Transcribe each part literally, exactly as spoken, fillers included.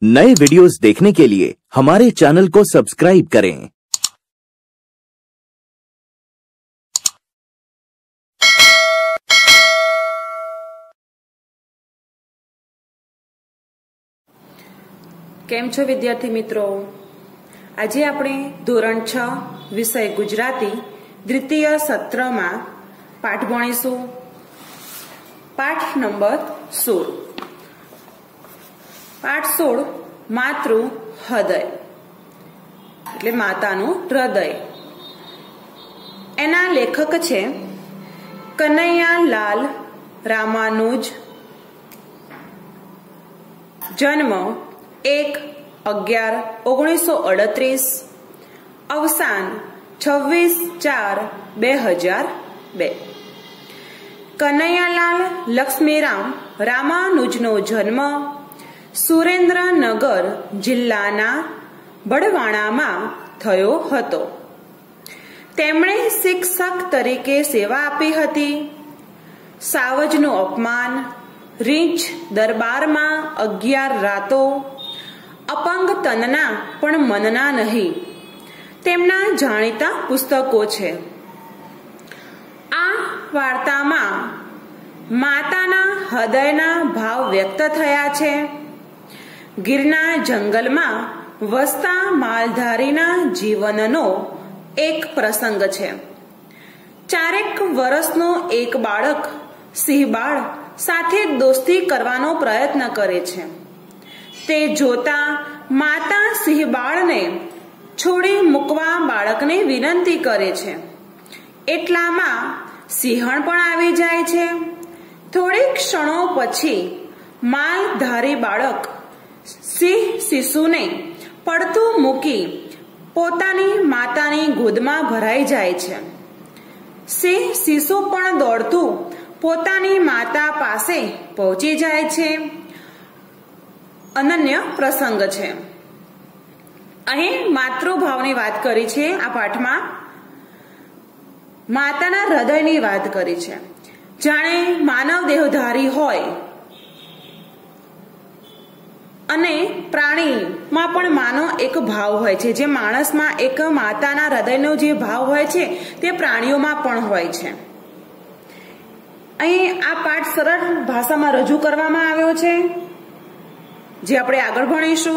नए वीडियोस देखने के लिए हमारे चैनल को सब्सक्राइब करें। केम छो विद्यार्थी मित्रों, आज आपणे धोरण छ विषय गुजराती द्वितीय सत्र में पाठ भणीशुं। पाठ नंबर सोल। पाठ सोल मातृ हृदय एटले मातानुं हृदय। एना लेखक छे कन्हैयालाल रामानुज। जन्म एक अगियार ओगनीस सौ अड़तरीस। अवसान छवीस चार बे हजार बे। कन्हैयालाल लक्ष्मीराम रामानुजनो जन्म सुरेन्द्रनगर जिल्लाना बड़वाणामां थयो हतो। તેમણે શિક્ષક તરીકે સેવા આપી હતી। સાવજનું અપમાન, રીંછ દરબારમાં અગિયાર રાતો, અપંગ તનના પણ મનના નહીં તેમના જાણીતા પુસ્તકો છે। આ વાર્તામાં માતાના હૃદયના ભાવ વ્યક્ત થયા છે। ગીરના જંગલમાં વસતા માલધારીના જીવનનો એક પ્રસંગ છે। ચારેક વર્ષનો એક બાળક સિંહબાળ સાથે દોસ્તી કરવાનો પ્રયત્ન કરે છે। તે જોતા માતા સિંહબાળને છોડી મૂકવા બાળકને વિનંતી કરે છે। એટલામાં સિંહણ પણ આવી જાય છે। થોડી ક્ષણો પછી માલધારી બાળક સિંહ શિશુને પડતું મૂકી પોતાની માતાની ગોદમાં ભરાઈ જાય છે। સિંહ શિશુ પણ દોડતું પોતાની માતા પાસે પહોંચી જાય છે। અનન્ય પ્રસંગ છે। અહીં માતૃભાવની વાત કરી છે। આ પાઠમાં માતાના હૃદયની વાત કરી છે। જાણે માનવ દેહધારી હોય અને પ્રાણીમાં પણ માનો એક ભાવ હોય છે। જે માણસમાં એક માતાના હૃદયનો જે ભાવ હોય છે તે પ્રાણીઓમાં પણ હોય છે। અહીં આ પાઠ સરળ ભાષામાં રજૂ કરવામાં આવ્યો છે, જે આપણે આગળ ભણીશું।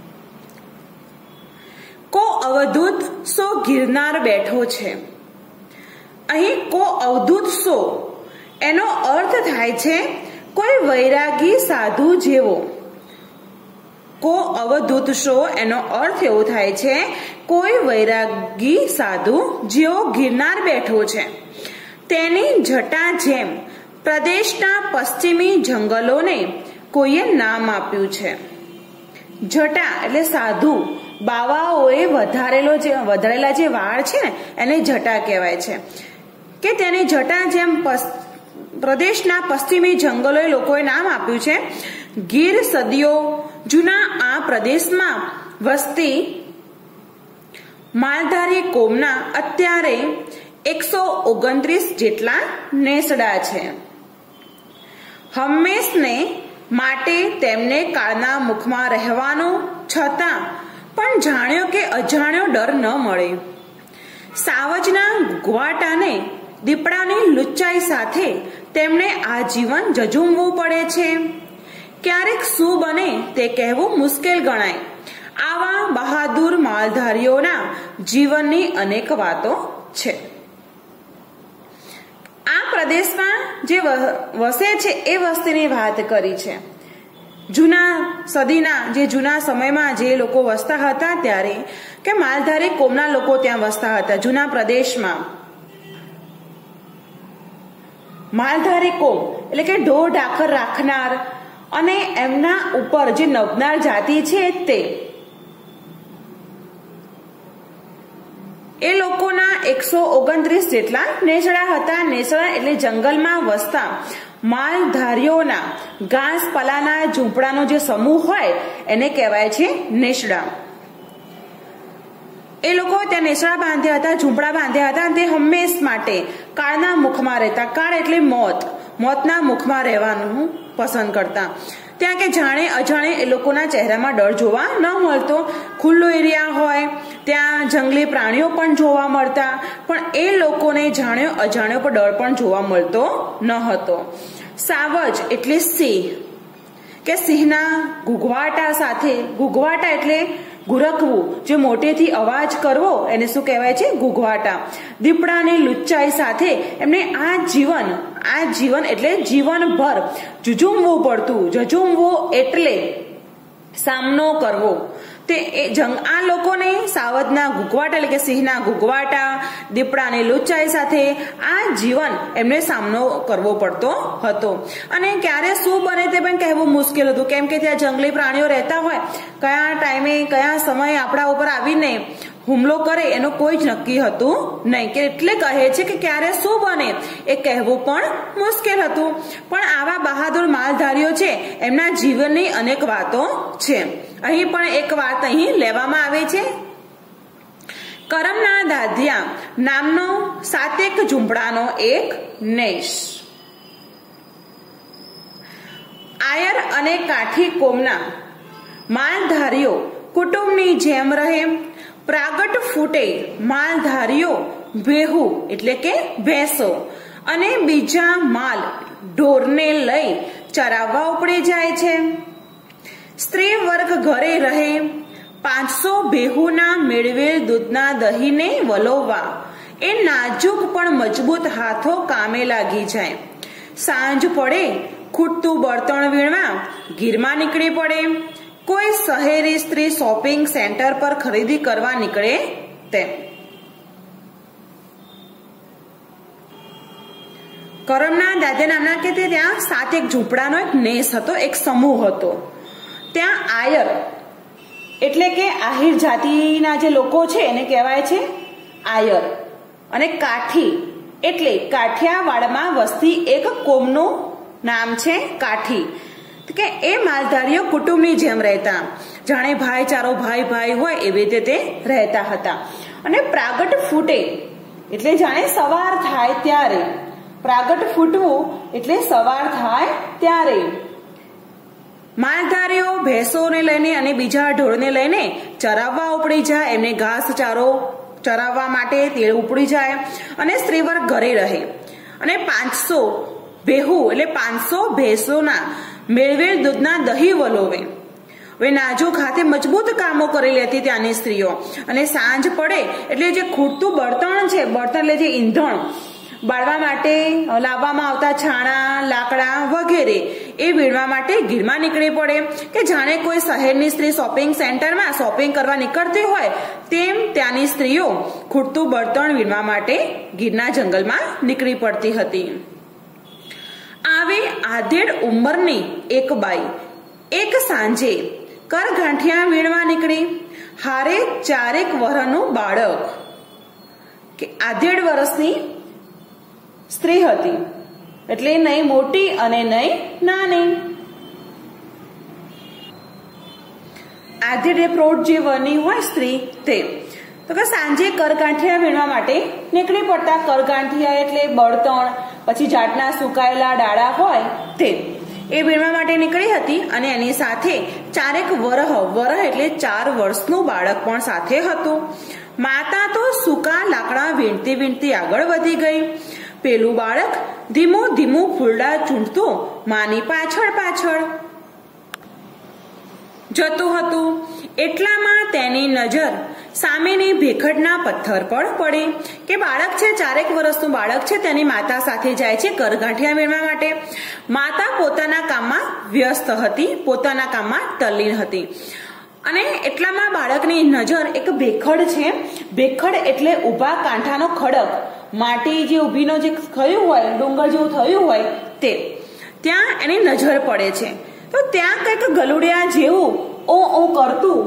કો અવધૂત સો ગિરનાર બેઠો છે। અહીં કો અવધૂત સો એનો અર્થ થાય છે કોઈ વૈરાગી સાધુ જેવો। કો અવધૂત સો એનો અર્થ એવો થાય છે કોઈ વૈરાગી સાધુ જેવો ગિરનાર બેઠો છે। તેની જટા જેમ પ્રદેશના પશ્ચિમી જંગલોને કોઈએ નામ આપ્યું છે। જટા એટલે સાધુ, બાવાઓએ વધારેલો જે વધારેલા જે વાળ છે ને એને જટા કહેવાય છે। કે તેની જટા જેમ પ્રદેશના પશ્ચિમી જંગલોએ લોકોએ નામ આપ્યું છે। ગીર સદીઓ જૂના આ પ્રદેશમાં વસતી માલધારી કોમના અત્યારે એકસો ઓગણત્રીસ જેટલા નેસડા છે। હંમેશને માટે તેમને કાળના મુખમાં રહેવાનું છતાં પણ જાણ્યો કે અજાણ્યો ડર ન મળે। સાવજના ગુવાટાને દીપડાની લુચ્ચાઈ સાથે તેમણે આ જીવન જજુમવું પડે છે। ક્યારેક શું બને તે કહેવું મુશ્કેલ ગણાય। આવા બહાદુર માલધારીઓના જીવનની અનેક વાતો છે। આ પ્રદેશમાં જે વસે છે એ વસ્તીની વાત કરી છે। જૂના સદીના જે જૂના સમયમાં જે લોકો વસતા હતા ત્યારે કે માલધારી કોમના લોકો ત્યાં વસતા હતા જૂના પ્રદેશમાં। માલધારી કોમ એટલે કે ઢોર ઢાખર રાખનાર અને એમના ઉપર જે નબનાર જાતિ છે તે એ લોકોના એકસો ઓગણત્રીસ જેટલા નેસડા હતા। નેસડા એટલે જંગલમાં વસતા માલધારીઓના ઘાસપાલાના ઝૂંપડાનો જે સમૂહ હોય એને કહેવાય છે નેસડા। એ લોકો ત્યાં નેસડા બાંધ્યા હતા, ઝૂંપડા બાંધ્યા હતા અને તે હંમેશ માટે કાળના મુખમાં રહેતા। કાળ એટલે મોત, મોતના મુખમાં રહેવાનું પસંદ કરતા। ત્યાં કે જાણે અજાણે એ લોકોના ચહેરામાં ડર જોવા ન મળતો. ખુલ્લો એરિયા હોય ત્યાં જંગલી પ્રાણીઓ પણ જોવા મળતા, પણ એ લોકોને જાણ્યો અજાણ્યો પણ ડર પણ જોવા મળતો ન હતો. સાવજ એટલે સિંહ, કે સિંહના ઘૂઘવાટા સાથે, ઘૂઘવાટા એટલે ગુરકવું, જે મોટેથી અવાજ કરવો એને શું કહેવાય છે? ઘૂઘવાટા. દીપડાની લુચ્ચાઈ સાથે એમને આ જીવન આ જીવન એટલે જીવનભર ઝઝૂમવું પડતું. ઝઝૂમવું એટલે સામનો કરવો. તે જંગ આ લોકોને સાવજના ઘૂઘવાટા એટલે કે સિંહના ઘૂઘવાટા, દીપડાની લુચ્ચાઈ સાથે આ જીવન એમને સામનો કરવો પડતો હતો. અને ક્યારે શું બને તે પણ કહેવું મુશ્કેલ હતું, કેમ કે ત્યાં જંગલી પ્રાણીઓ રહેતા હોય, કયા ટાઈમે કયા સમયે આપણા ઉપર આવીને હુમલો કરે એનું કોઈ જ નક્કી હતું નહીં. કે એટલે કહે છે કે ક્યારે શું બને એ કહેવું પણ મુશ્કેલ હતું. પણ આવા બહાદુર માલધારીઓ છે, એમના જીવનની અનેક વાતો છે. અહીં પણ એક વાત અહીં લેવામાં આવે છે. કરમના દાધિયા નામનો સાતેક ઝૂંપડાનો એક નેશ. આયર અને કાઠી કોમના માલધારીઓ કુટુંબની જેમ રહે. પ્રાગટ ફૂટે માલધારીઓ ભેહુ એટલે કે ભેંસો અને બીજા માલ ઢોરને લઈ ચરાવવા ઉપડી જાય છે. સ્ત્રી વર્ગ ઘરે રહે. પાંચસો ભેહુના મેળવેલ દૂધના દહીંને વલોવવા એ નાજુક પણ મજબૂત હાથો કામે લાગી જાય. સાંજ પડે ખૂટતું બળતણ વીણવા ગીરમાં નીકળી પડે. કોઈ શહેરી સ્ત્રી શોપિંગ સેન્ટર પર ખરીદી કરવા નીકળે તેમ. કરમના દાદા નામના કે ત્યાં સાત એક ઝૂંપડાનો એક નેસ હતો, એક સમૂહ હતો. ત્યાં આયર એટલે કે આહિર જાતિના જે લોકો છે એને કહેવાય છે આયર. અને કાઠી એટલે કાઠિયાવાડમાં વસતી એક કોમનું નામ છે કાઠી. કે એ માલધારીઓ કુટુંબની જેમ રહેતા, જાણે ભાઈચારો ભાઈ ભાઈ હોય એવી રીતે તે રહેતા હતા. અને પ્રાગટ ફૂટે એટલે જાણે સવાર થાય ત્યારે, પ્રાગટ ફૂટવું એટલે સવાર થાય ત્યારે માલધારીઓ ભેંસોને લઈને અને બીજા ઢોરને લઈને ચરાવવા ઉપડી જાય. એમને ઘાસ ચારો ચરાવવા માટે તે ઉપડી જાય અને સ્ત્રીવર્ગ ઘરે રહે. અને પાંચસો ભેહુ એટલે પાંચસો ભેંસોના મેળવેલ દૂધના દહીં વલોવે. હવે નાજુક હાથે મજબૂત કામો કરી લેતી ત્યાંની સ્ત્રીઓ. અને સાંજ પડે એટલે જે ખૂટતું બળતણ છે, બળતણ એટલે જે ઈંધણ બાળવા માટે લાવવામાં આવતા છાણા, લાકડા વગેરે એ વીણવા માટે ગીરમાં નીકળી પડે. કે જાણે કોઈ શહેરની સ્ત્રી શોપિંગ સેન્ટરમાં શોપિંગ કરવા નીકળતી હોય તેમ ત્યાંની સ્ત્રીઓ ખૂટતું બળતણ વીણવા માટે ગીરના જંગલમાં નીકળી પડતી હતી. આવે આધેડ ઉંમરની એક બાઈ એક સાંજે કરગાંઠિયા વીણવા નીકળી. હારે ચારેક વર્ષનું બાળક, કે આધેડ વર્ષની સ્ત્રી હતી, એટલે નહીં મોટી અને નહીં નાની. આધેડ એ પ્રૌઢ જે વરની હોય સ્ત્રી તે. તો કે સાંજે કરગાંઠિયા વીણવા માટે નીકળી પડતા. કરગાંઠિયા એટલે બળતણ, પછી જાતના સુકાયેલા ડાળા હોય તે એ વીણવા માટે નીકળી હતી. અને એની સાથે ચારેક વરહ, વરહ એટલે ચાર વર્ષનું બાળક પણ સાથે હતું. માતા તો સૂકા લાકડા વીણતી વીણતી આગળ વધી ગઈ. પેલું બાળક ધીમું ધીમું ફૂલડા ચૂંટતું માની પાછળ પાછળ જતું હતું. એટલામાં તેની નજર સામેની ભેખડના પથ્થર પર પડી. કે બાળક છે, ચારેક વર્ષનું બાળક છે, તેની માતા સાથે જાય છે કરગાંઠિયા વીણવા માટે. માતા પોતાના કામમાં વ્યસ્ત હતી, પોતાના કામમાં તલ્લીન હતી. અને એટલામાં બાળકની નજર એક ભેખડ છે. ભેખડ એટલે ઊભા કાંઠાનો ખડક, માટી જે ઊભીનો જે થયું હોય, ડુંગર જેવું થયું હોય તે, ત્યાં એની નજર પડે છે. તો ત્યાં કંઈક ગલુડિયા જેવું ઓ ઓ કરતું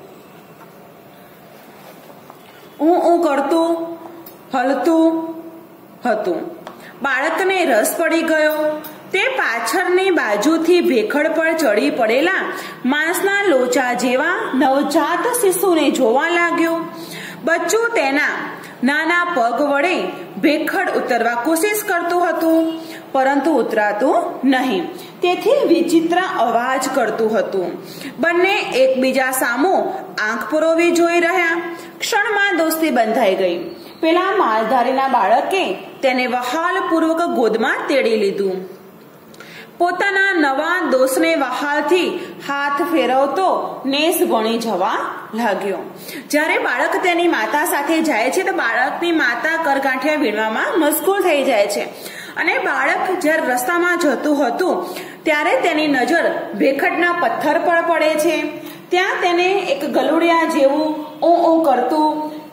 ઊ ઊ કરતું હલતું હતું. બાળકને રસ પડી ગયો. તે પાછળની બાજુથી ભેખડ પર ચડી પડેલા માંસના લોચા જેવા નવજાત શિશુને જોવા લાગ્યો. બચ્ચું તેના નાના પગ વડે ભેખડ ઉતરવા કોશિશ કરતું હતું, પરંતુ ઉતરાતું નહીં. તેથી વિચિત્ર અવાજ કરતું હતું. બંને એકબીજા સામુ આંખ પુરોવી જોઈ રહ્યા. ક્ષણમાં દોસ્તી બંધાઈ ગઈ. પેલા માલધારીના બાળકે તેને વહાલપૂર્વક ગોદમાં તેડી લીધું. પોતાના નવા દોસ્તને વહાલથી હાથ ફેરવતો નેસ ભણી જવા લાગ્યો. જ્યારે બાળક તેની માતા સાથે જાય છે તો બાળકની માતા કરગાંઠિયા વીણવામાં મશગુલ થઈ જાય છે અને બાળક જ્યારે રસ્તામાં જતું હતું ત્યારે તેની નજર ભેખડના પથ્થર પર પડે છે. ત્યાં તેને એક ગલુડિયા જેવું ઓ ઓ કરતું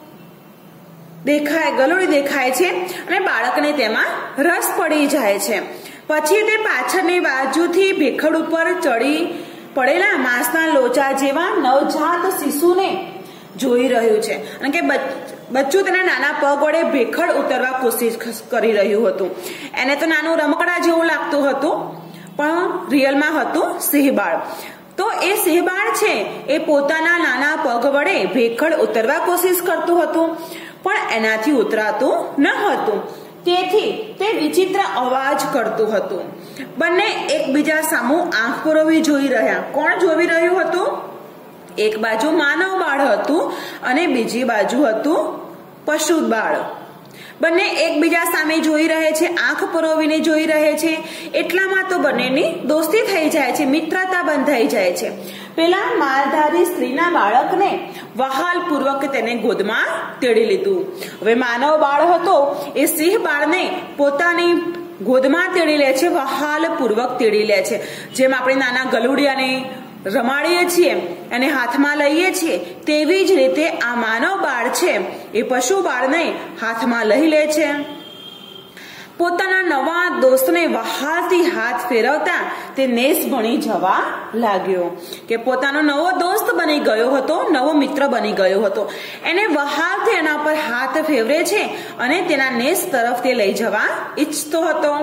દેખાય ગલુડી દેખાય છે અને બાળકને તેમાં રસ પડી જાય છે. પછી તે પાછળની બાજુથી ભેખડ ઉપર ચડી પડેલા માંસના લોચા જેવા નવજાત શિશુને જોઈ રહ્યું છે અને કે બચ્ચું તેના નાના પગ વડે ભેખડ ઉતરવા કોશિશ કરી રહ્યું હતું. એને તો નાનું રમકડા જેવું લાગતું હતું પણ રિયલમાં હતું સિંહબાળ. તો એ સિંહબાળ છે એ પોતાના નાના પગ વડે ભેખડ ઉતરવા કોશિશ કરતું હતું પણ એનાથી ઉતરાતું ન હતું. તેથી તે વિચિત્ર અવાજ કરતું હતું. બંને એકબીજા સામુ આંખ પુરોવી જોઈ રહ્યા. કોણ જોઈ રહ્યું હતું? એક બાજુ માનવ બાળ હતું અને બીજી બાજુ હતું પશુ બાળ. બંને એકબીજા સામે જોઈ રહે છે, આંખ પુરોવીને જોઈ રહે છે. એટલામાં તો બંનેની દોસ્તી થઈ જાય છે, મિત્રતા બંધાઈ જાય છે. પેલા માલધારી સ્ત્રીના બાળકને વહાલપૂર્વક તેને ગોદમાં તેડી લીધું. હવે માનવ બાળ હતો એ સિંહ બાળને પોતાની ગોદમાં તેડી લે છે, વહાલપૂર્વક તેડી લે છે. જેમ આપણે નાના ગલુડિયાને રમાડીએ છીએ અને હાથમાં લઈએ છીએ તેવી જ રીતે આ માનવ બાળ છે એ પશુ બાળને હાથમાં લઈ લે છે. પોતાના નવા દોસ્તને વહાલથી હાથ ફેરવતા તે નેસ ભણી જવા લાગ્યો કે પોતાનો નવો દોસ્ત બની ગયો હતો, નવો મિત્ર બની ગયો હતો. એને વહાલથી એના પર હાથ ફેરવે છે અને તેના નેસ તરફ તે લઈ જવા ઈચ્છતો હતો.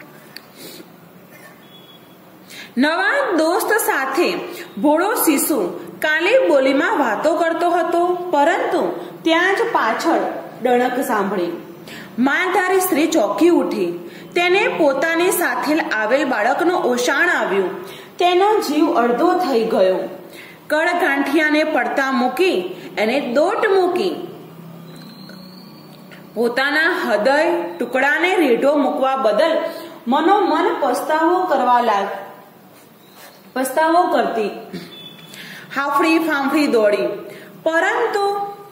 નવા દોસ્ત સાથે ભોળો શિશુ કાલી બોલીમાં વાતો કરતો હતો, પરંતુ ત્યાં જ પાછળ ડણક સાંભળી. માલધારી સ્ત્રી ચોંકી ઉઠી. તેને પોતાની સાથે આવેલ બાળકનું ઓસાણ આવ્યું. તેનો જીવ અડધો થઈ ગયો. કળગાંઠિયાને પડતા મૂકી એને દોટ મૂકી પોતાના હૃદય ટુકડાને રેઢો મૂકવા બદલ મનોમન પસ્તાવો કરવા લાગ પસ્તાવો કરતી હાફડી ફાંફડી દોડી. પરંતુ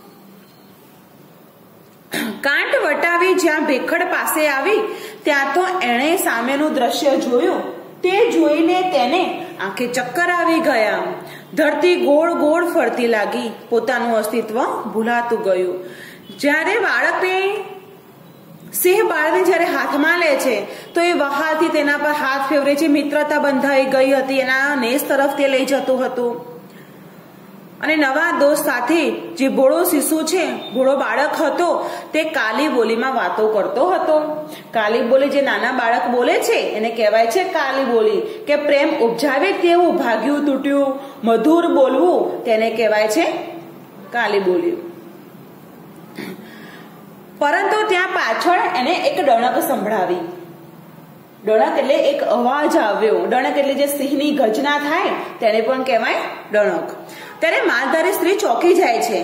કાંટ વટાવી જ્યાં ભેખડ પાસે આવી ત્યાં તો એણે સામેનું દ્રશ્ય જોયું. તે જોઈને તેને આંખે ચક્કર આવી ગયા. ધરતી ગોળ ગોળ ફરતી લાગી. પોતાનું અસ્તિત્વ ભૂલાતું ગયું. જ્યારે બાળકને સિંહ બાળને જ્યારે હાથમાં લે છે તો એ વહાલથી તેના પર હાથ ફેરવે છે. મિત્રતા બંધાઈ ગઈ હતી. એના નેસ તરફ તે લઈ જતું હતું અને નવા દોસ્ત સાથે જે ભોળો શિશુ છે, ભોળો બાળક હતો, તે કાલી બોલીમાં વાતો કરતો હતો. કાલી બોલી જે નાના બાળક બોલે છે એને કહેવાય છે કાલી બોલી. કે પ્રેમ ઉપજાવે તેવું ભાગ્યું તૂટ્યું મધુર બોલવું તેને કહેવાય છે કાલી બોલી. પરંતુ ત્યાં પાછળ એને એક ડણક સંભળાવી. ડણક એટલે એક અવાજ આવ્યો. ડણક એટલે જે સિંહની ગર્જના થાય તેને પણ કહેવાય ડણક. ત્યારે માલધારી સ્ત્રી ચોંકી જાય છે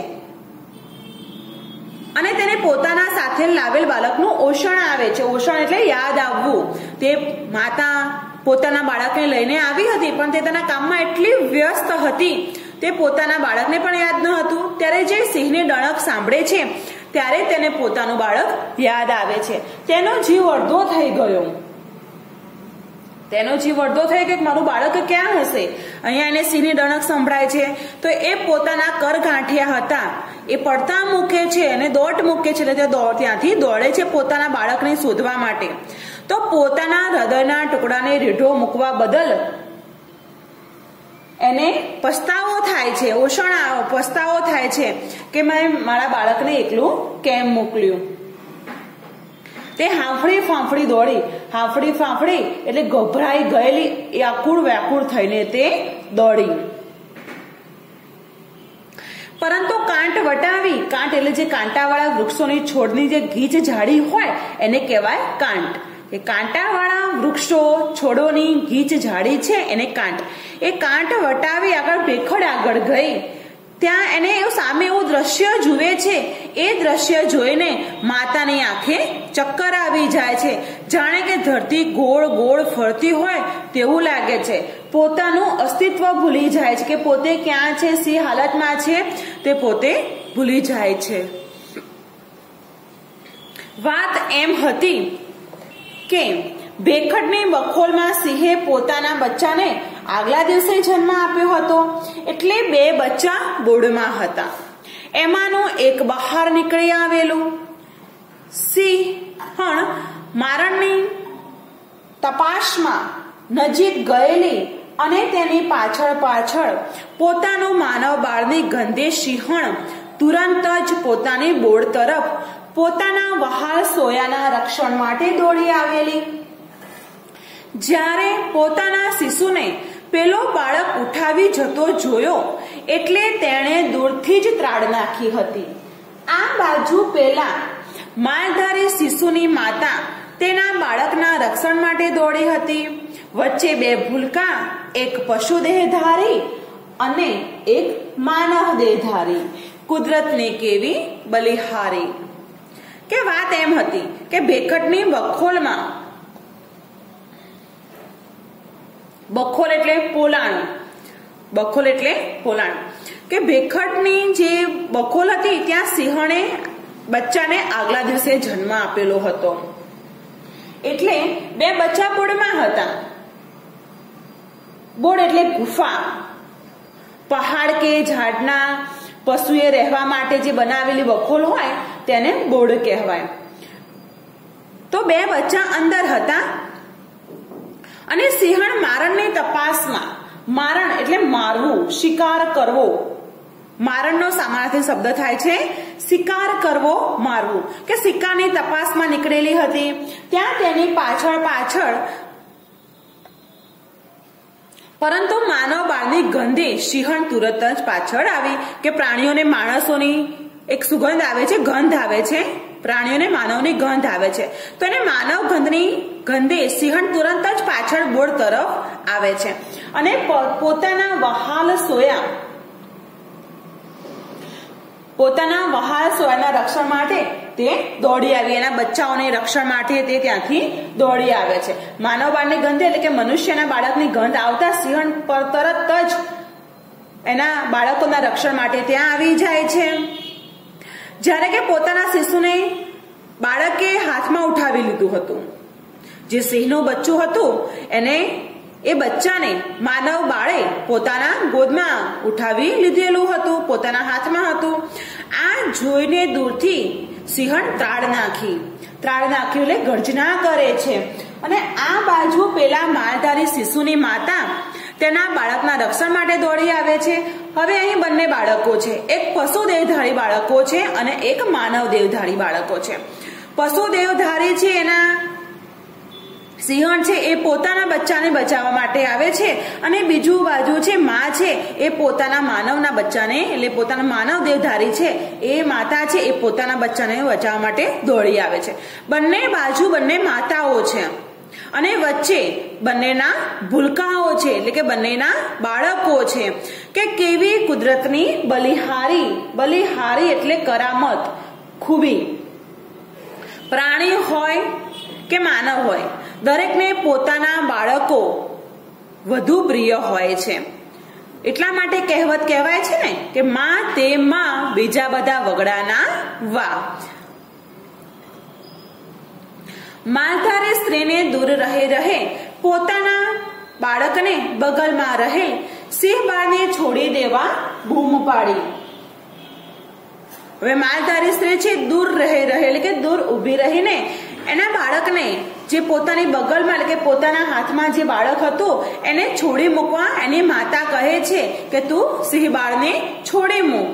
અને તેને પોતાના સાથે લાવેલ બાળકનું ઓષણ આવે છે. ઓષણ એટલે યાદ આવવું. તે માતા પોતાના બાળકને લઈને આવી હતી પણ તે તેના કામમાં એટલી વ્યસ્ત હતી તે પોતાના બાળકને પણ યાદ ન હતું. ત્યારે જે સિંહની ડણક સાંભળે છે ત્યારે તેને પોતાનું બાળક યાદ આવે છે. તેનો જીવ અડધો થઈ ગયો. તેનો જીવ અડધો થઈ ગયો કે મારું બાળક ક્યાં હશે. અહીંયા એને સિંહની ડણક સંભળાય છે તો એ પોતાના કરગાંઠિયા હતા એ પડતા મૂકે છે અને દોટ મૂકે છે એટલે ત્યાંથી દોડે છે પોતાના બાળકને શોધવા માટે. તો પોતાના હૃદયના ટુકડાને રેઢો મૂકવા બદલ એને પસ્તાવો થાય છે, ઓષણ પસ્તાવો થાય છે કે મેં મારા બાળકને એકલું કેમ મોકલ્યું. તે હાંફળી ફાંફળી દોડી. હાંફળી ફાંફળી એટલે ગભરાઈ ગયેલી એ આકુળ વ્યાકુળ થઈને તે દોડી. પરંતુ કાંટ વટાવી. કાંટ એટલે જે કાંટાવાળા વૃક્ષોની છોડની જે ગીચ ઝાડી હોય એને કહેવાય કાંટ. કે કાંટાવાળા વૃક્ષો છોડોની ગીચ ઝાડી છે એને કાંટ. એ કાંટ વટાવી આગળ ભેખડ આગળ ગઈ. ત્યાં એને એવું સામે એવું દ્રશ્ય જુએ છે. એ દ્રશ્ય જોઈને માતાની આંખે ચક્કર આવી જાય છે. જાણે કે ધરતી ગોળ ગોળ ફરતી હોય તેવું લાગે છે. પોતાનું અસ્તિત્વ ભૂલી જાય છે કે પોતે ક્યાં છે, સી હાલતમાં છે તે પોતે ભૂલી જાય છે. વાત એમ હતી કે ભેખડની બખોલમાં સિંહે પોતાના બચ્ચાને આગલા દિવસે જન્મ આપ્યો હતો. એટલે બે બચ્ચા બોર્ડમાં હતા. એમાંનું એક બહાર નીકળી આવેલું. સિંહણ મારણની તપાસમાં નજીક ગયેલી અને તેની પાછળ પાછળ પોતાનું માનવ બાળની ગંધે સિંહણ તુરંત જ પોતાની બોર્ડ તરફ પોતાના વહાલ સોયાના રક્ષણ માટે દોડી આવેલી. જ્યારે પોતાના શિશુને પેલો બાળક ઉઠાવી જતો જોયો એટલે તેણે દૂરથી જ ત્રાડ નાખી હતી. આ બાજુ પેલા માલધારી શિશુની માતા તેના બાળકના રક્ષણ માટે દોડી હતી. વચ્ચે બે ભૂલકા, એક પશુ દેહધારી અને એક માનવ દેહધારી. કુદરતની કેવી બલિહારી. કે વાત એમ હતી કે ભેખડની બખોલમાં, બખોલ એટલે પોલાણ, બખોલ એટલે પોલાણ કે ભેખડની જે બખોલ હતી ત્યાં સિંહણે બચ્ચાને આગલા દિવસે જન્મ આપેલો હતો. એટલે બે બચ્ચા બોર્ડમાં હતા. બોર્ડ એટલે ગુફા, પહાડ કે ઝાડના પશુએ રહેવા માટે જે બનાવેલી બખોલ હોય તેને બોર્ડ કહેવાય. તો બે બચ્ચા અંદર હતા અને સિંહણ મારણની તપાસમાં, મારણ એટલે મારવું, શિકાર કરવો. મારણનો સમાનાર્થી શબ્દ થાય છે શિકાર કરવો, મારવું. કે શિકારની તપાસમાં નીકળેલી હતી. ત્યાં તેની પાછળ પાછળ પરંતુ માનવ બાળની ગંધે સિંહણ તુરત જ પાછળ આવી. કે પ્રાણીઓને માણસોની એક સુગંધ આવે છે, ગંધ આવે છે, પ્રાણીઓને માનવની ગંધ આવે છે. તો એને માનવ ગંધની ગંધે સિંહણ તુરંત જ પાછળ બોર્ડ તરફ આવે છે અને પોતાના વહાલ સોયા પોતાના વહાલ સોયાના રક્ષણ માટે તે દોડી આવી. એના બચ્ચાઓને રક્ષણ માટે તે ત્યાંથી દોડી આવે છે. માનવ બાળની ગંધ એટલે કે મનુષ્યના બાળકની ગંધ આવતા સિંહણ પર તરત જ એના બાળકોના રક્ષણ માટે ત્યાં આવી જાય છે. જ્યારે કે પોતાના શિશુને બાળકે હાથમાં ઉઠાવી લીધું હતું. જે સિંહનું બચ્ચું હતું એને એ બચ્ચાને માનવ બાળે પોતાના ગોદમાં ઉઠાવી લીધેલું હતું, પોતાના હાથમાં હતું. આ જોઈને દૂરથી સિંહણ ત્રાડ નાખી ત્રાડ નાખ્યું એટલે ગર્જના કરે છે. અને આ બાજુ પેલા માલધારી શિશુની માતા તેના બાળકના રક્ષણ માટે દોડી આવે છે. હવે અહીં બંને બાળકો છે. એક પશુ દેહધારી બાળકો છે અને એક માનવ દેહધારી બાળકો છે. પશુ દેહધારી છે એના સિંહણ છે એ પોતાના બચ્ચાને બચાવવા માટે આવે છે અને બીજું બાજુ છે માં છે એ પોતાના માનવના બચ્ચાને એટલે પોતાના માનવ દેહધારી છે એ માતા છે એ પોતાના બચ્ચાને બચાવવા માટે દોડી આવે છે. બંને બાજુ બંને માતાઓ છે અને વચ્ચે બંનેના ભૂલકાઓ છે એટલે કે બંનેના બાળકો છે. કે કેવી કુદરતની બલિહારી. બલિહારી એટલે કરામત, ખૂબી. પ્રાણી હોય કે માનવ હોય દરેકને પોતાના બાળકો વધુ પ્રિય હોય છે. એટલા માટે કહેવત કહેવાય છે ને કે માં તે માં, બીજા બધા વગડાના વા. માલધારી સ્ત્રીને દૂર રહે રહે પોતાના બાળકને બગલમાં રહે સિંહ બાળને છોડી દેવા બૂમ પાડી. હવે માલધારી સ્ત્રી છે દૂર રહે રહે એટલે કે દૂર ઊભી રહીને એના બાળકને જે પોતાની બગલમાં એટલે કે પોતાના હાથમાં જે બાળક હતું એને છોડી મૂકવા એની માતા કહે છે કે તું સિંહ બાળને છોડી મૂક,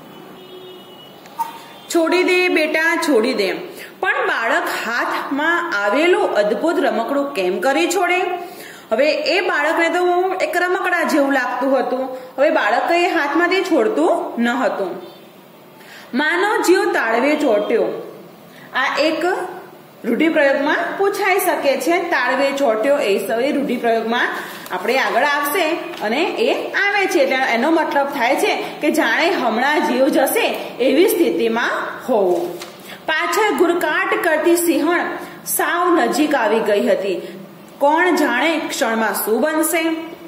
છોડી દે બેટા, છોડી દે. પણ બાળક હાથમાં આવેલું અદ્ભુત રમકડું કેમ કરી છોડે? હવે એ બાળકને તો એક રમકડા જેવું લાગતું હતું. હવે બાળક એ હાથમાંથી છોડતું ન હતું. માનો જીવ તાળવે ચોટ્યો. આ એક રૂઢિપ્રયોગમાં પૂછાઈ શકે છે. તાળવે ચોટ્યો એ સૌ રૂઢિપ્રયોગમાં આપણે આગળ આવશે અને એ આવે છે એટલે એનો મતલબ થાય છે કે જાણે હમણાં જીવ જશે એવી સ્થિતિમાં હોવું. પાછળ ગુરકાટ કરતી સિંહણ સાવ નજીક આવી ગઈ હતી. કોણ જાણે ક્ષણમાં શું બનશે.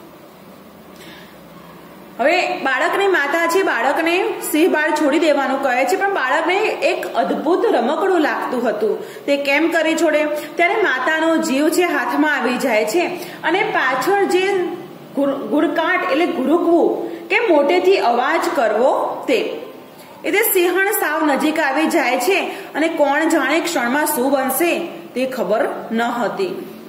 હવે બાળકની માતા છે, બાળકને સિંહ બાળ છોડી દેવાનું કહે છે, પણ બાળકને એક અદ્ભુત રમકડું લાગતું હતું. તે કેમ કરી છોડે? ત્યારે માતાનો જીવ છે હાથમાં આવી જાય છે અને પાછળ જે ગુરકાટ એટલે ગુરુકવું કે મોટેથી અવાજ કરવો તે એટલે સિંહણ સાવ નજીક આવી જાય છે અને કોણ જાણે ક્ષણમાં શું બનશે તે ખબર ન હતી.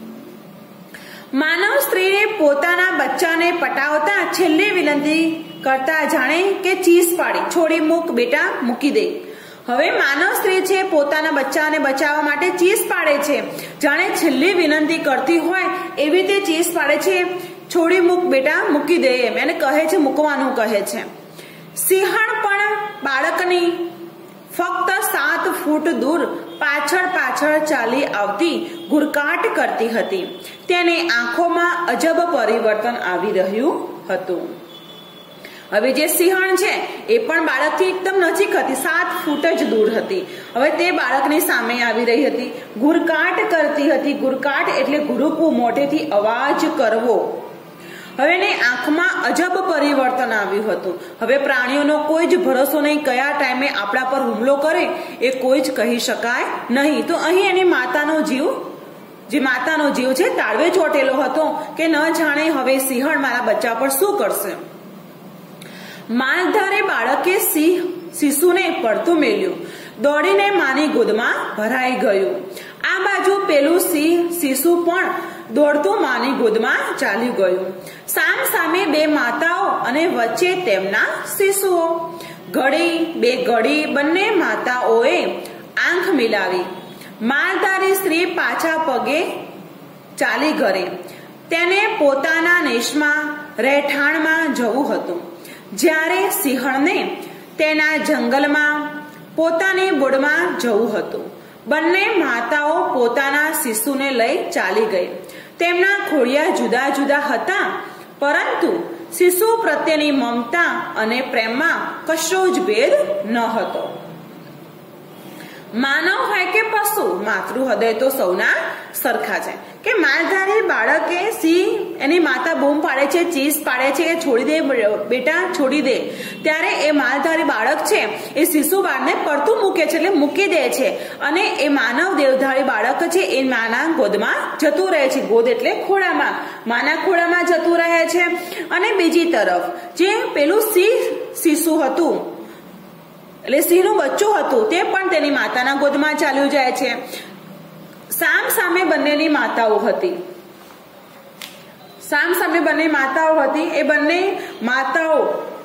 માનવ સ્ત્રીને પોતાના બચ્ચાને પટાવતા છેલ્લી વિનંતી કરતા જાણે કે ચીસ પાડી, છોડી મૂક બેટા, મૂકી દે. હવે માનવ સ્ત્રી છે પોતાના બચ્ચાને બચાવવા માટે ચીસ પાડે છે, જાણે છેલ્લી વિનંતી કરતી હોય એવી રીતે ચીસ પાડે છે, છોડી મૂક બેટા, મૂકી દે એમ એને કહે છે, મૂકવાનું કહે છે. સિંહણ પણ બાળકની ફક્ત સાત ફૂટ દૂર પાછળ પાછળ ચાલી આવતી ગુરકાટ કરતી હતી. તેને આંખોમાં અજબ પરિવર્તન આવી રહ્યું હતું. હવે જે સિંહણ છે એ પણ બાળકથી એકદમ નજીક હતી, સાત ફૂટ જ દૂર હતી. હવે તે બાળકની સામે આવી રહી હતી, ગુરકાટ કરતી હતી. ગુરકાટ એટલે ગુરુકવું, મોઢેથી અવાજ કરવો. હવે એને આંખમાં અજબ પરિવર્તન આવ્યું હતું. હવે પ્રાણીઓનો કોઈ જ ભરોસો નહીં, કયા ટાઈમે આપણા પર હુમલો કરે એ કોઈ જ કહી શકાય નહીં. તો અહીં એની માતાનો જીવ જે માતાનો જીવ છે તાળવે ચોટેલો હતો કે ન જાણે હવે સિંહણ મારા બચ્ચા પર શું કરશે. માલધારે બાળકે સિંહ શિશુને પડતું મેલ્યું, દોડીને માની ગોદમાં ભરાઈ ગયું. આ બાજુ પેલું સિંહ શિશુ પણ દોડતું માની ગોદમાં ચાલી ગયું. સામ સામે બે માતાઓ અને વચ્ચે તેમના શિશુઓ. ઘડી બે ઘડી બંને માતાઓએ આંખ મિલાવી. માલધારી સ્ત્રી પાછા પગે ચાલી ઘરે. તેને પોતાના નેશમાં રહેઠાણમાં જવું હતું, જ્યારે સિંહણને તેના જંગલમાં પોતાની બોડમાં જવું હતું. બંને માતાઓ પોતાના શિશુને લઈ ચાલી ગઈ. તેમના ખોળિયા જુદા જુદા હતા, પરંતુ શિશુ પ્રત્યેની મમતા અને પ્રેમમાં કશો જ ભેદ ન હતો. માનવ હોય કે પશુ, માતૃ હૃદય તો સૌના સરખા છે. કે માલધારી બાળકે સિંહ એની માતા બૂમ પાડે છે, ચીસ પાડે છે કે છોડી દે બેટા, છોડી દે. ત્યારે એ માલધારી બાળક છે એ શિશુ બાળને પડતું મૂકે છે એટલે મૂકી દે છે અને એ માનવ દેવધારી બાળક છે એ માના ગોદમાં જતું રહે છે. ગોદ એટલે ખોળામાં, માના ખોળામાં જતું રહે છે. અને બીજી તરફ જે પેલું સિંહ શિશુ હતું એટલે સિંહનું બચ્ચું હતું તે પણ તેની માતાના ગોદમાં ચાલ્યું જાય છે. સામ સામે બંનેની માતાઓ હતી. સામ સામે બંને માતાઓ હતી. એ બંને માતાઓ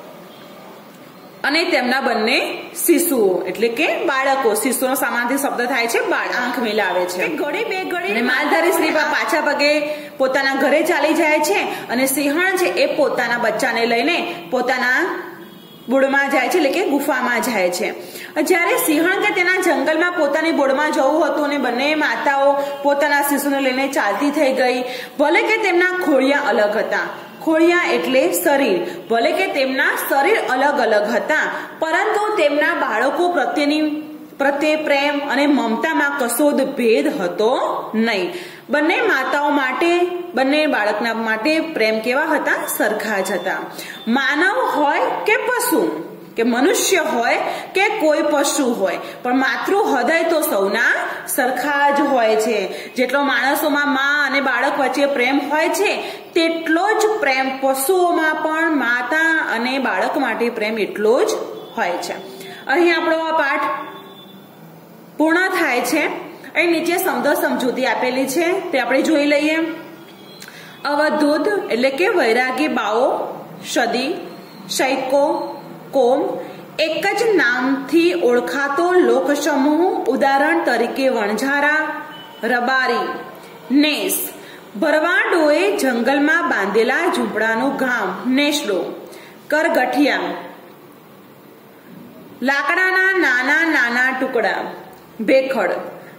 અને તેમના બંને શિશુઓ એટલે કે બાળકો, શિશુનો સામાનથી શબ્દ થાય છે બાળ, આંખ મિલાવે છે. ઘડી બે ઘડી અને માલધારી સ્ત્રી પાછા પગે પોતાના ઘરે ચાલી જાય છે અને સિંહણ છે એ પોતાના બચ્ચાને લઈને પોતાના બોડમાં જાય છે એટલે કે ગુફામાં જાય છે. જ્યારે સિંહણ કે તેના જંગલમાં પોતાની બોડમાં જવું હતું અને બંને માતાઓ પોતાના શિશુને લઈને ચાલતી થઈ ગઈ. ભલે કે તેમના ખોળિયા અલગ હતા, ખોળિયા એટલે શરીર, ભલે કે તેમના શરીર અલગ અલગ હતા, પરંતુ તેમના બાળકો પ્રત્યેની પ્રત્યે પ્રેમ અને મમતામાં કશો જ ભેદ હતો નહીં. બંને માતાઓ માટે, બંને બાળકના માટે પ્રેમ કેવા હતા? સરખા જ હતા. માનવ હોય કે પશુ, કે મનુષ્ય હોય કે કોઈ પશુ હોય, પણ માતૃ હૃદય તો સૌના સરખા જ હોય છે. જેટલો માણસોમાં મા અને બાળક વચ્ચે પ્રેમ હોય છે તેટલો જ પ્રેમ પશુઓમાં પણ માતા અને બાળક માટે પ્રેમ એટલો જ હોય છે. અહીં આપણો આ પાઠ પૂર્ણ થાય છે. અહીં નીચે સમજ સમજૂતી આપેલી છે તે આપણે જોઈ લઈએ. અવધૂત એટલે કે વૈરાગી બાઓ, સદી, શૈકો, કોમ એક જ નામથી ઓળખાતો લોકસમૂહ, ઉદાહરણ તરીકે વણઝારા, રબારી, નેસ. ભરવાડોએ જંગલમાં બાંધેલા ઝૂંપડાનું ગામ નેસડો. કરગઠિયા, લાકડાના નાના નાના ટુકડા, ભેખડ.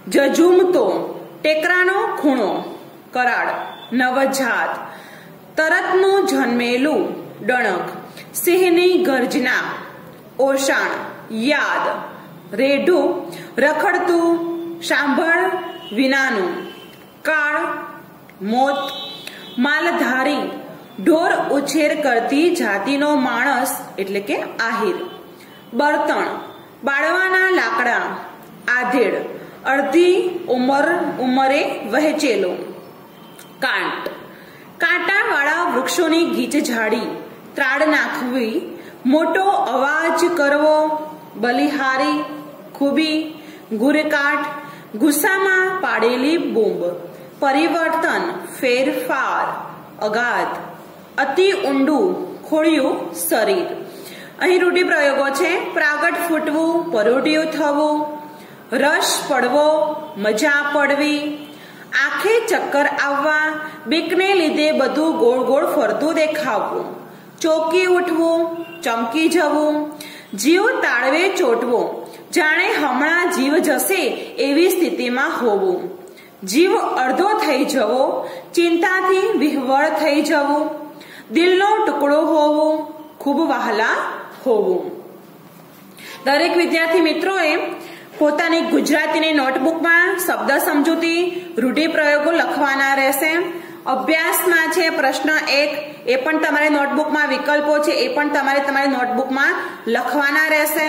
જજુમતો, ટેકરાનો ખૂણો, કરાડ, નવજાત, તરતનું જન્મેલું, ડણક, સિંહની ગર્જના, ઓશાણ, યાદ, રેઢું, રખડતું, સાંભળ વિનાનું, કાળ, મોત, માલધારી, ઢોર ઉછેર કરતી જાતિનો માણસ એટલે કે આહિર, બળતણ, બાળવાના લાકડા, આધેડ, અડધી ઉંમર ઉંમરે વહેંચેલો, કાંટ, કાંટાવાળા વૃક્ષોની ગીચ ઝાડી, ત્રાડ નાખવી, મોટો અવાજ કરવો, બલિહારી, ખૂબી, ગુરકાટ, ગુસ્સામાં પાડેલી બૂંબ, પરિવર્તન, ફેરફાર, અગાધ, અતિ ઊંડું, ખોળિયું શરીર. અહીં રૂઢિપ્રયોગો છે. પ્રાગટ ફૂટવું, પરોઢિયું થવું, રસ પડવો, મજા પડવી, આંખે ચક્કર આવવા, બીકને લીધે બધું ગોળ ગોળ ફરતું દેખાવવું, ચોંકી ઉઠવું, ચમકી જવું, જીવ તાળવે ચોટવો, જાણે હમણાં જીવ જશે એવી સ્થિતિમાં હોવું, જીવ અડધો થઈ જવો, ચિંતાથી વિહવળ થઈ જવું, દિલનો ટુકડો હોવું, ખૂબ વહાલા હોવું. દરેક વિદ્યાર્થી મિત્રોએ પોતાની ગુજરાતીની નોટબુકમાં શબ્દ સમજૂતી, રૂઢિપ્રયોગો લખવાના રહેશે. અભ્યાસમાં છે પ્રશ્ન એક, એ પણ તમારે નોટબુકમાં, વિકલ્પો છે એ પણ તમારે તમારી નોટબુકમાં લખવાના રહેશે.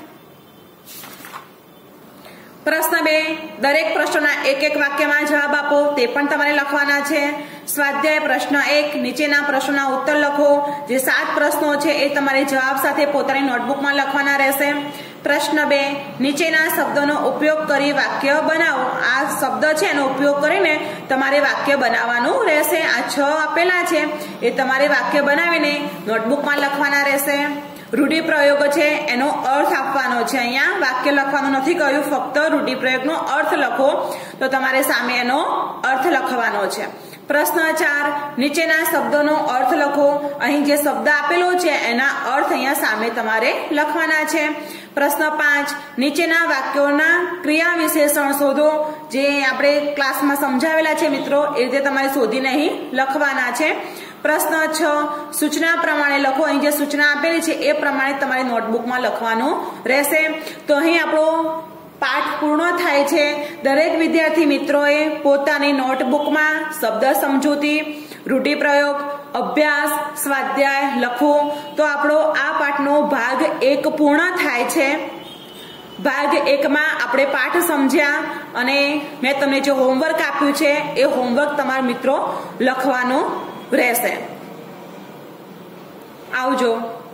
પ્રશ્ન બે, દરેક પ્રશ્નના એક એક વાક્યમાં જવાબ આપો, તે પણ તમારે લખવાના છે. સ્વાધ્યાય પ્રશ્ન એક, નીચેના પ્રશ્નોના ઉત્તર લખો. જે સાત પ્રશ્નો છે એ તમારે જવાબ સાથે પોતાની નોટબુકમાં લખવાના રહેશે. પ્રશ્ન બે, નીચેના શબ્દોનો ઉપયોગ કરી વાક્ય બનાવો. આ શબ્દ છે એનો ઉપયોગ કરીને તમારે વાક્ય બનાવવાનું રહેશે. આ છ આપેલા છે એ તમારે વાક્ય બનાવીને નોટબુકમાં લખવાના રહેશે. રૂઢિપ્રયોગ છે એનો અર્થ આપવાનો છે. અહીંયા વાક્ય લખવાનું નથી કહ્યું, ફક્ત રૂઢિપ્રયોગનો અર્થ લખો તો તમારે સામે એનો અર્થ લખવાનો છે. પ્રશ્ન ચાર, નીચેના શબ્દોનો અર્થ લખો. અહીં જે શબ્દ આપેલો છે એના અર્થ અહીંયા સામે તમારે લખવાના છે. પ્રશ્ન પાંચ, નીચેના વાક્યોના ક્રિયા વિશેષણ શોધો. જે આપણે ક્લાસમાં સમજાવેલા છે મિત્રો એ રીતે તમારે શોધીને અહીં લખવાના છે. પ્રશ્ન છ, સૂચના પ્રમાણે લખો. અહીં જે સૂચના આપેલી છે એ પ્રમાણે તમારી નોટબુકમાં લખવાનું રહેશે. તો અહીં આપણો પાઠ પૂર્ણ થાય છે. દરેક વિદ્યાર્થી મિત્રોએ પોતાની નોટબુકમાં શબ્દ સમજૂતી, રૂઢિપ્રયોગ, અભ્યાસ, સ્વાધ્યાય લખવું. તો આપણો આ પાઠનો ભાગ એક પૂર્ણ થાય છે. ભાગ એકમાં આપણે પાઠ સમજ્યા અને મેં તમને જે હોમવર્ક આપ્યું છે એ હોમવર્ક તમારા મિત્રો લખવાનું રહેશે. આવજો.